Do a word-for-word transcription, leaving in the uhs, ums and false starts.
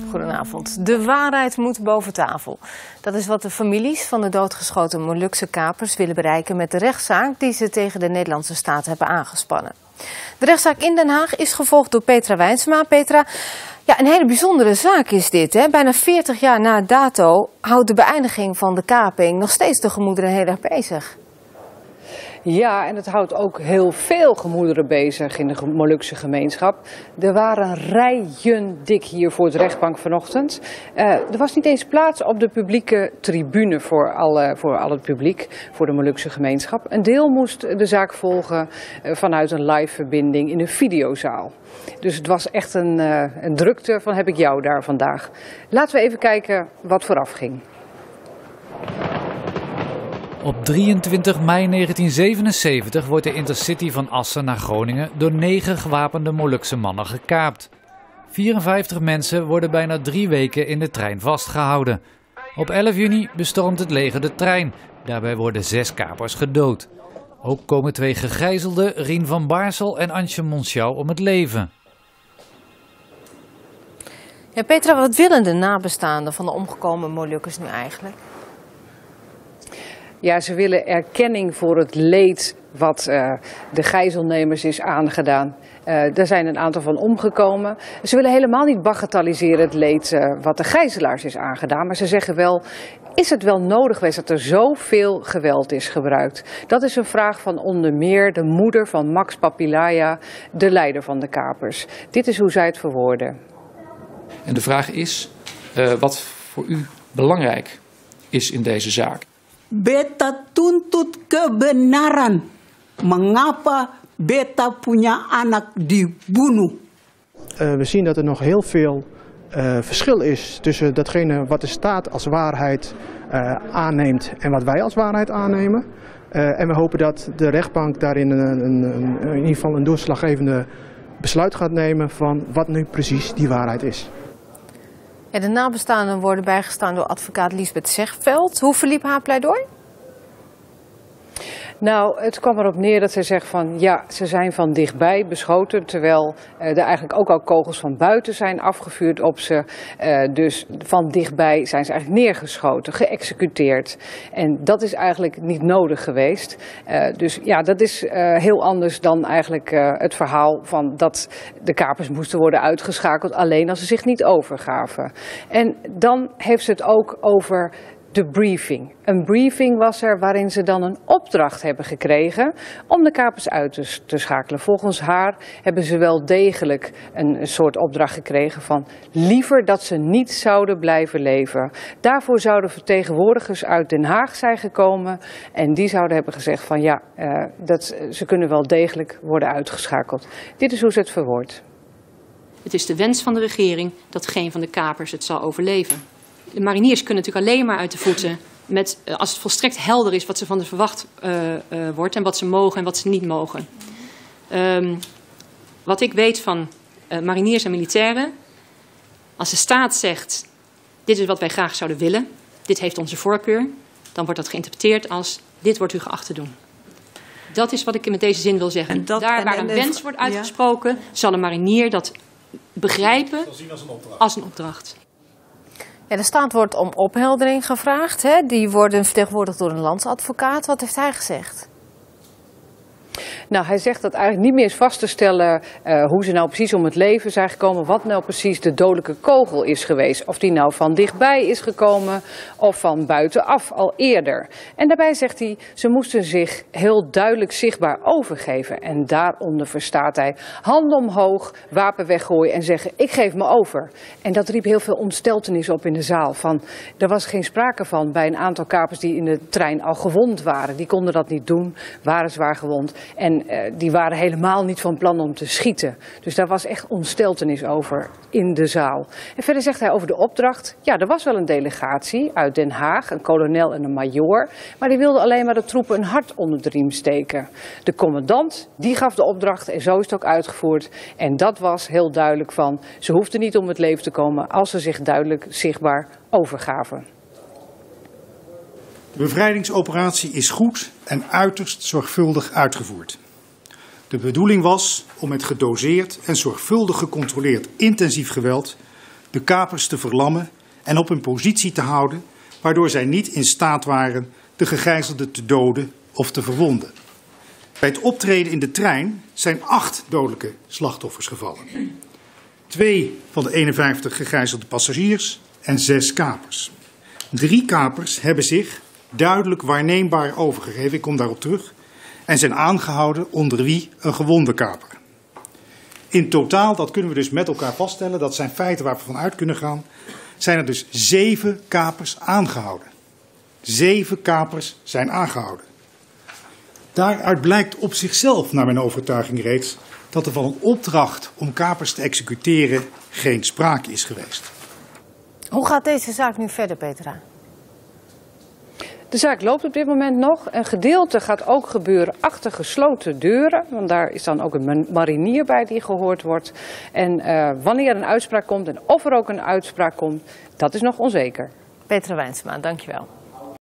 Goedenavond. De waarheid moet boven tafel. Dat is wat de families van de doodgeschoten Molukse kapers willen bereiken met de rechtszaak die ze tegen de Nederlandse staat hebben aangespannen. De rechtszaak in Den Haag is gevolgd door Petra Wijnsma. Petra, ja, een hele bijzondere zaak is dit. Hè? Bijna veertig jaar na dato houdt de beëindiging van de kaping nog steeds de gemoederen heel erg bezig. Ja, en het houdt ook heel veel gemoederen bezig in de Molukse gemeenschap. Er waren rijen dik hier voor de rechtbank vanochtend. Uh, er was niet eens plaats op de publieke tribune voor, alle, voor al het publiek, voor de Molukse gemeenschap. Een deel moest de zaak volgen uh, vanuit een live verbinding in een videozaal. Dus het was echt een, uh, een drukte van heb ik jou daar vandaag. Laten we even kijken wat vooraf ging. Op drieëntwintig mei negentien zevenenzeventig wordt de Intercity van Assen naar Groningen door negen gewapende Molukse mannen gekaapt. vierenvijftig mensen worden bijna drie weken in de trein vastgehouden. Op elf juni bestormt het leger de trein. Daarbij worden zes kapers gedood. Ook komen twee gegijzelden, Rien van Baarsel en Antje Monschau, om het leven. Ja, Petra, wat willen de nabestaanden van de omgekomen Molukkers nu eigenlijk? Ja, ze willen erkenning voor het leed wat uh, de gijzelnemers is aangedaan. Uh, er zijn een aantal van omgekomen. Ze willen helemaal niet bagatelliseren het leed uh, wat de gijzelaars is aangedaan. Maar ze zeggen wel, is het wel nodig geweest dat er zoveel geweld is gebruikt? Dat is een vraag van onder meer de moeder van Max Papilaya, de leider van de kapers. Dit is hoe zij het verwoorden. En de vraag is, uh, wat voor u belangrijk is in deze zaak? Beta tuntut kebenaran. Mengapa beta punya anak dibunuh? Uh, we zien dat er nog heel veel uh, verschil is tussen datgene wat de staat als waarheid uh, aanneemt en wat wij als waarheid aannemen. Uh, en we hopen dat de rechtbank daarin een, een, een, in ieder geval een doorslaggevende besluit gaat nemen van wat nu precies die waarheid is. Ja, de nabestaanden worden bijgestaan door advocaat Liesbeth Zegveld. Hoe verliep haar pleidooi? Nou, het kwam erop neer dat zij zegt van ja, ze zijn van dichtbij beschoten, terwijl uh, er eigenlijk ook al kogels van buiten zijn afgevuurd op ze. Uh, dus van dichtbij zijn ze eigenlijk neergeschoten, geëxecuteerd. En dat is eigenlijk niet nodig geweest. Uh, dus ja, dat is uh, heel anders dan eigenlijk uh, het verhaal van dat de kapers moesten worden uitgeschakeld alleen als ze zich niet overgaven. En dan heeft ze het ook over de briefing. Een briefing was er waarin ze dan een opdracht hebben gekregen om de kapers uit te, te schakelen. Volgens haar hebben ze wel degelijk een, een soort opdracht gekregen van liever dat ze niet zouden blijven leven. Daarvoor zouden vertegenwoordigers uit Den Haag zijn gekomen en die zouden hebben gezegd van ja, uh, dat, ze kunnen wel degelijk worden uitgeschakeld. Dit is hoe ze het verwoordt. Het is de wens van de regering dat geen van de kapers het zal overleven. De mariniers kunnen natuurlijk alleen maar uit de voeten met, als het volstrekt helder is wat ze van ze verwacht uh, uh, wordt en wat ze mogen en wat ze niet mogen. Um, wat ik weet van uh, mariniers en militairen, als de staat zegt, dit is wat wij graag zouden willen, dit heeft onze voorkeur, dan wordt dat geïnterpreteerd als, dit wordt u geacht te doen. Dat is wat ik met deze zin wil zeggen. Dat, Daar waar een wens wordt uitgesproken, ja, zal een marinier dat begrijpen als een opdracht. Als een opdracht. Ja, de staat wordt om opheldering gevraagd. Hè? Die worden vertegenwoordigd door een landsadvocaat. Wat heeft hij gezegd? Nou, hij zegt dat eigenlijk niet meer is vast te stellen uh, hoe ze nou precies om het leven zijn gekomen. Wat nou precies de dodelijke kogel is geweest. Of die nou van dichtbij is gekomen of van buitenaf al eerder. En daarbij zegt hij, ze moesten zich heel duidelijk zichtbaar overgeven. En daaronder verstaat hij handen omhoog, wapen weggooien en zeggen ik geef me over. En dat riep heel veel ontsteltenis op in de zaal. Van, er was geen sprake van bij een aantal kapers die in de trein al gewond waren. Die konden dat niet doen, waren zwaar gewond. En uh, die waren helemaal niet van plan om te schieten. Dus daar was echt ontsteltenis over in de zaal. En verder zegt hij over de opdracht. Ja, er was wel een delegatie uit Den Haag, een kolonel en een majoor. Maar die wilden alleen maar de troepen een hart onder de riem steken. De commandant, die gaf de opdracht en zo is het ook uitgevoerd. En dat was heel duidelijk van, ze hoefden niet om het leven te komen als ze zich duidelijk zichtbaar overgaven. De bevrijdingsoperatie is goed en uiterst zorgvuldig uitgevoerd. De bedoeling was om met gedoseerd en zorgvuldig gecontroleerd intensief geweld de kapers te verlammen en op hun positie te houden, waardoor zij niet in staat waren de gegijzelden te doden of te verwonden. Bij het optreden in de trein zijn acht dodelijke slachtoffers gevallen. Twee van de eenenvijftig gegijzelde passagiers en zes kapers. Drie kapers hebben zich duidelijk waarneembaar overgegeven, ik kom daarop terug, en zijn aangehouden, onder wie een gewonde kaper. In totaal, dat kunnen we dus met elkaar vaststellen, dat zijn feiten waar we van uit kunnen gaan, zijn er dus zeven kapers aangehouden. Zeven kapers zijn aangehouden. Daaruit blijkt op zichzelf, naar mijn overtuiging reeds, dat er van een opdracht om kapers te executeren geen sprake is geweest. Hoe gaat deze zaak nu verder, Petra? De zaak loopt op dit moment nog. Een gedeelte gaat ook gebeuren achter gesloten deuren. Want daar is dan ook een marinier bij die gehoord wordt. En uh, wanneer een uitspraak komt en of er ook een uitspraak komt, dat is nog onzeker. Petra Wijnsma, dankjewel.